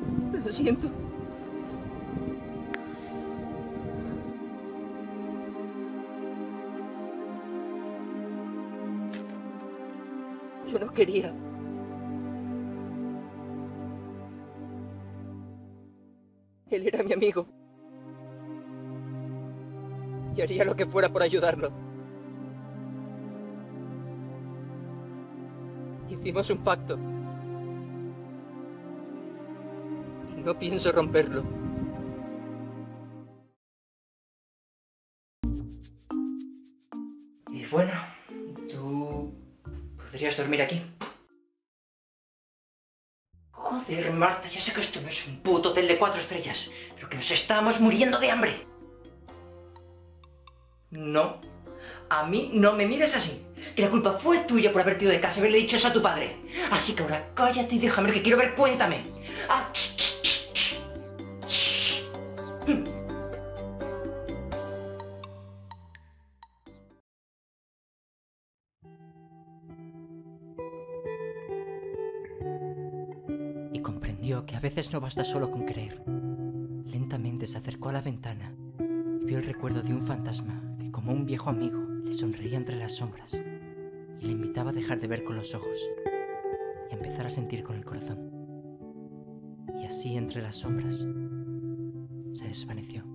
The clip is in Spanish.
Lo siento. Yo no quería. Él era mi amigo. Y haría lo que fuera por ayudarlo. Hicimos un pacto. Y no pienso romperlo. Y bueno, tú podrías dormir aquí. Joder, Marta, ya sé que esto no es un puto hotel de 4 estrellas, pero que nos estamos muriendo de hambre. No, a mí no me mires así. Que la culpa fue tuya por haberte ido de casa y haberle dicho eso a tu padre. Así que ahora cállate y déjame ver que quiero ver, cuéntame. Ah, y comprendió que a veces no basta solo con creer. Lentamente se acercó a la ventana y vio el recuerdo de un fantasma que, como un viejo amigo, le sonreía entre las sombras y le invitaba a dejar de ver con los ojos y a empezar a sentir con el corazón. Y así, entre las sombras, se desvaneció.